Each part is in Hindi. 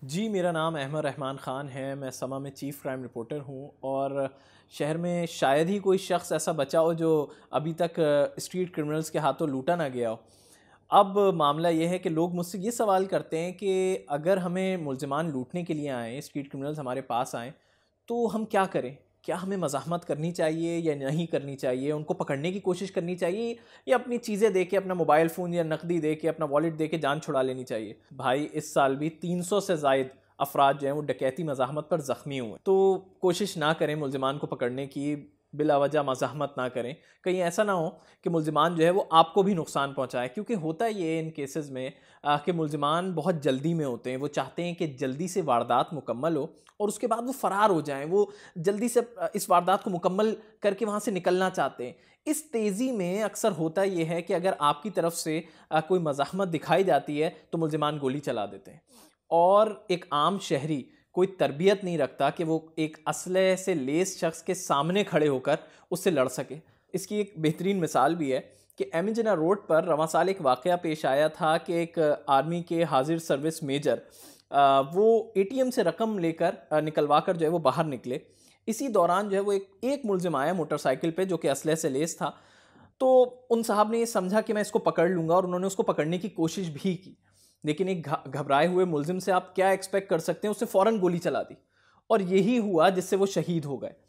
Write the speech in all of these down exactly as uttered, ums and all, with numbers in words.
जी, मेरा नाम अहमद रहमान ख़ान है। मैं समा में चीफ़ क्राइम रिपोर्टर हूँ और शहर में शायद ही कोई शख्स ऐसा बचा हो जो अभी तक स्ट्रीट क्रिमिनल्स के हाथों लूटा ना गया हो। अब मामला ये है कि लोग मुझसे ये सवाल करते हैं कि अगर हमें मुल्ज़िमान लूटने के लिए आएँ, स्ट्रीट क्रिमिनल्स हमारे पास आएँ, तो हम क्या करें? क्या हमें मज़ाहमत करनी चाहिए या नहीं करनी चाहिए? उनको पकड़ने की कोशिश करनी चाहिए या अपनी चीज़ें दे के, अपना मोबाइल फ़ोन या नकदी दे के, अपना वॉलेट दे के जान छुड़ा लेनी चाहिए? भाई, इस साल भी तीन सौ से ज़ायद अफ़राद जो हैं वो डकैती मज़ाहमत पर ज़ख्मी हुए। तो कोशिश ना करें मुल्ज़िमान को पकड़ने की, बिलावजह मज़ाहमत ना करें। कहीं ऐसा ना हो कि मुल्ज़िमान जो है वो आपको भी नुकसान पहुँचाए, क्योंकि होता ये है इन केसेस में आ, कि मुल्ज़िमान बहुत जल्दी में होते हैं। वो चाहते हैं कि जल्दी से वारदात मुकम्मल हो और उसके बाद वो फ़रार हो जाएँ। वो जल्दी से अ, इस वारदात को मुकम्मल करके वहाँ से निकलना चाहते हैं। इस तेज़ी में अक्सर होता ये है कि अगर आपकी तरफ से अ, कोई मज़ाहमत दिखाई जाती है तो मुल्ज़िमान गोली चला देते हैं। और एक आम शहरी कोई तरबियत नहीं रखता कि वो एक असलहे से लैस शख्स के सामने खड़े होकर उससे लड़ सके। इसकी एक बेहतरीन मिसाल भी है कि एमिजना रोड पर रवां साल एक वाक़या पेश आया था कि एक आर्मी के हाजिर सर्विस मेजर अ, वो एटीएम से रकम लेकर अ, निकलवा कर जो है वो बाहर निकले। इसी दौरान जो है वो एक एक मुल्ज़िम आया मोटरसाइकिल पे जो कि असलहे से लैस था। तो उन साहब ने ये समझा कि मैं इसको पकड़ लूँगा और उन्होंने उसको पकड़ने की कोशिश भी की। लेकिन एक घ घबराए हुए मुल्ज़िम से आप क्या एक्सपेक्ट कर सकते हैं, उसने फ़ौरन गोली चला दी और यही हुआ जिससे वो शहीद हो गए।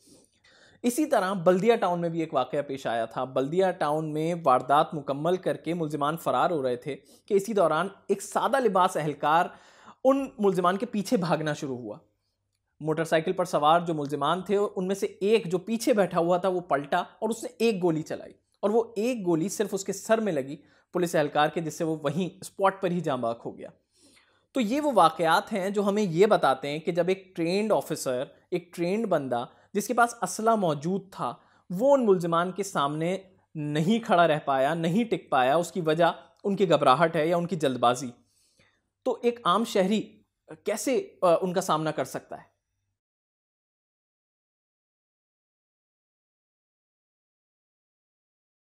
इसी तरह बल्दिया टाउन में भी एक वाक़या पेश आया था। बल्दिया टाउन में वारदात मुकम्मल करके मुल्ज़िमान फ़रार हो रहे थे कि इसी दौरान एक सादा लिबास एहलकार उन मुल्ज़िमान के पीछे भागना शुरू हुआ। मोटरसाइकिल पर सवार जो मुल्ज़िमान थे उनमें से एक जो पीछे बैठा हुआ था वो पलटा और उसने एक गोली चलाई और वो एक गोली सिर्फ उसके सर में लगी पुलिस एहलकार के, जिससे वो वहीं स्पॉट पर ही जाँ बाक हो गया। तो ये वो वाक़यात हैं जो हमें ये बताते हैं कि जब एक ट्रेन्ड ऑफ़िसर, एक ट्रेन्ड बंदा जिसके पास असला मौजूद था, वो उन मुल्ज़िमान के सामने नहीं खड़ा रह पाया, नहीं टिक पाया, उसकी वजह उनकी घबराहट है या उनकी जल्दबाज़ी। तो एक आम शहरी कैसे अ, उनका सामना कर सकता है?